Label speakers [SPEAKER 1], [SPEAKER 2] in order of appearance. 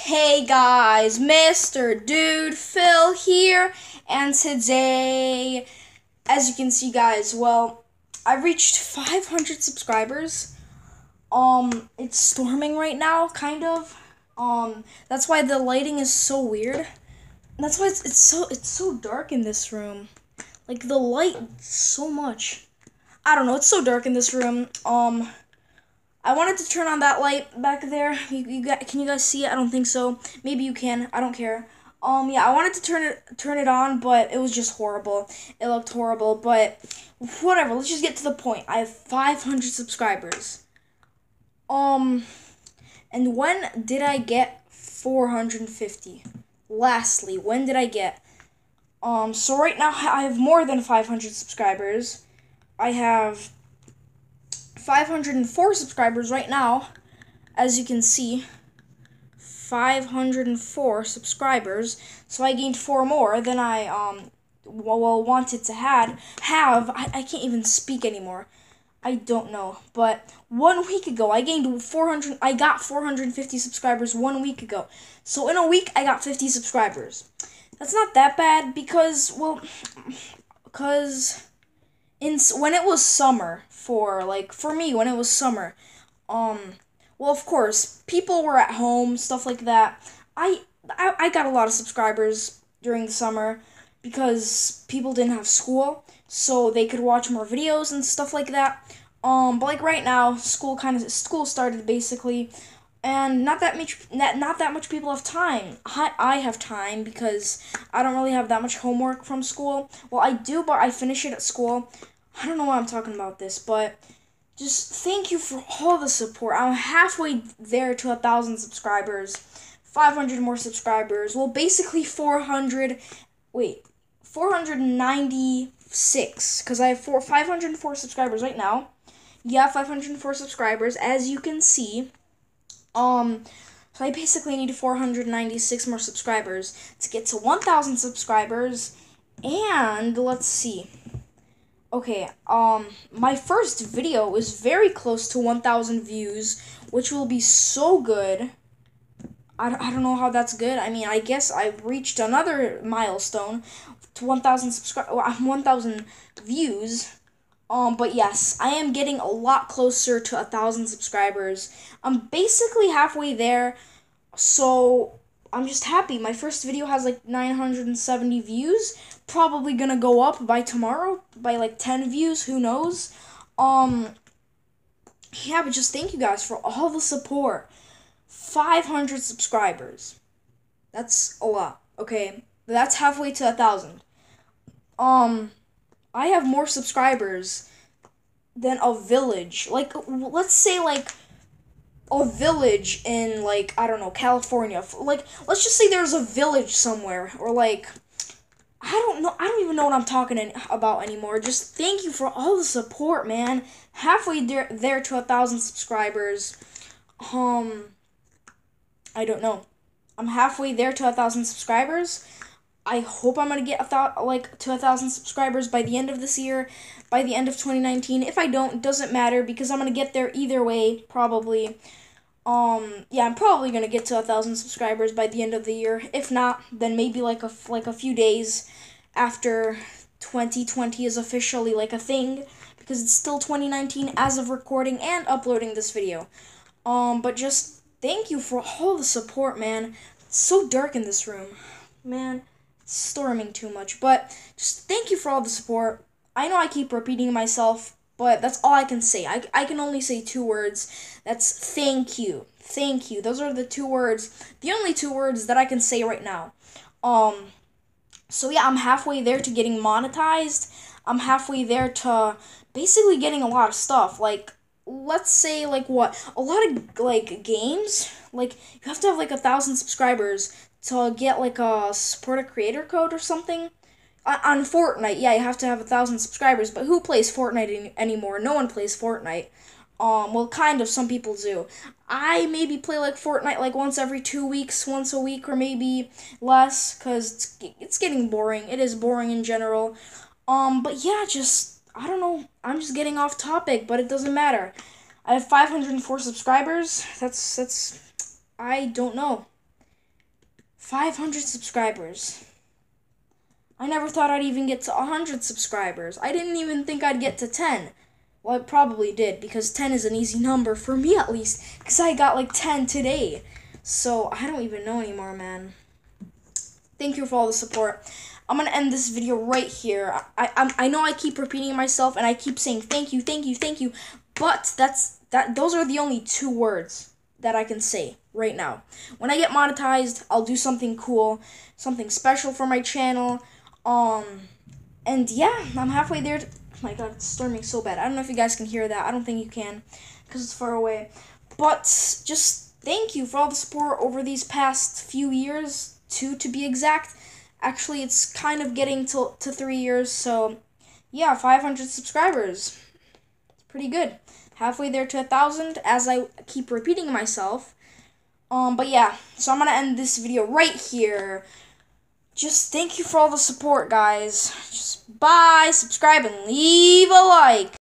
[SPEAKER 1] Hey guys, Mr. Dude Phil here, and today, as you can see guys, I reached 500 subscribers. It's storming right now, kind of. That's why the lighting is so weird. That's why it's so dark in this room. Like the light so much. I don't know, it's so dark in this room. I wanted to turn on that light back there. Can you guys see it? I don't think so. Maybe you can. I don't care. Yeah, I wanted to turn it on, but it was just horrible. It looked horrible, but whatever. Let's just get to the point. I have 500 subscribers. And when did I get 450? Lastly, when did I get? So right now I have more than 500 subscribers. I have 504 subscribers right now, as you can see. 504 subscribers. So I gained 4 more than I wanted to have. I can't even speak anymore. I don't know. But 1 week ago I gained 400. I got 450 subscribers 1 week ago. So in a week I got 50 subscribers. That's not that bad because when it was summer for me when it was summer, of course people were at home, stuff like that. I got a lot of subscribers during the summer because people didn't have school, so they could watch more videos and stuff like that. But like right now, school started basically, and not that much people have time. I have time because I don't really have that much homework from school. Well, I do, but I finish it at school. I don't know why I'm talking about this, but just thank you for all the support. I'm halfway there to 1,000 subscribers. 500 more subscribers. Well, basically 496, because I have 504 subscribers right now. Yeah, 504 subscribers, as you can see. So I basically need 496 more subscribers to get to 1,000 subscribers. And let's see. Okay, my first video is very close to 1,000 views, which will be so good. I don't know how that's good. I mean, I guess I've reached another milestone to 1,000 views. But yes, I am getting a lot closer to 1,000 subscribers. I'm basically halfway there, so I'm just happy. My first video has like 970 views. Probably gonna go up by tomorrow by like 10 views. Who knows? Yeah, but just thank you guys for all the support. 500 subscribers. That's a lot. Okay, that's halfway to 1,000. I have more subscribers than a village. Like, let's say like a village in, like, I don't know, California. Like, let's just say there's a village somewhere, or like, I don't know. I don't even know what I'm talking about anymore. Just thank you for all the support, man. Halfway there to 1,000 subscribers. I don't know. I'm halfway there to 1,000 subscribers. I hope I'm gonna get to 1,000 subscribers by the end of this year, by the end of 2019. If I don't, it doesn't matter because I'm gonna get there either way, probably. Yeah, I'm probably gonna get to 1,000 subscribers by the end of the year. If not, then maybe like a few days after 2020 is officially like a thing, because it's still 2019 as of recording and uploading this video. But just thank you for all the support, man. It's so dark in this room, man. It's storming too much, but just thank you for all the support. I know I keep repeating myself, but that's all I can say. I can only say 2 words. That's thank you. Thank you. Those are the 2 words. The only 2 words that I can say right now. So yeah, I'm halfway there to getting monetized. I'm halfway there to basically getting a lot of stuff. Like, let's say, like, what? A lot of, like, games. Like, you have to have, like, 1,000 subscribers to get, like, a support a creator code or something. On Fortnite, yeah, you have to have 1,000 subscribers, but who plays Fortnite anymore? No one plays Fortnite. Well, kind of, some people do. I maybe play, like, Fortnite, like, once every 2 weeks, once a week, or maybe less, because it's getting boring. It is boring in general. But yeah, I don't know, I'm just getting off topic, but it doesn't matter. I have 504 subscribers. I don't know. 500 subscribers. I never thought I'd even get to 100 subscribers. I didn't even think I'd get to 10. Well, I probably did, because 10 is an easy number, for me at least, because I got like 10 today. So, I don't even know anymore, man. Thank you for all the support. I'm going to end this video right here. I know I keep repeating myself, and I keep saying thank you, thank you, thank you, but those are the only 2 words that I can say right now. When I get monetized, I'll do something cool, something special for my channel. And yeah, I'm halfway there. Oh my god, it's storming so bad. I don't know if you guys can hear that. I don't think you can, because it's far away. But just thank you for all the support over these past few years, 2 to be exact. Actually, it's kind of getting to 3 years, so yeah, 500 subscribers. It's pretty good. Halfway there to 1,000, as I keep repeating myself. But yeah, so I'm gonna end this video right here. Just thank you for all the support, guys. Just bye, subscribe, and leave a like.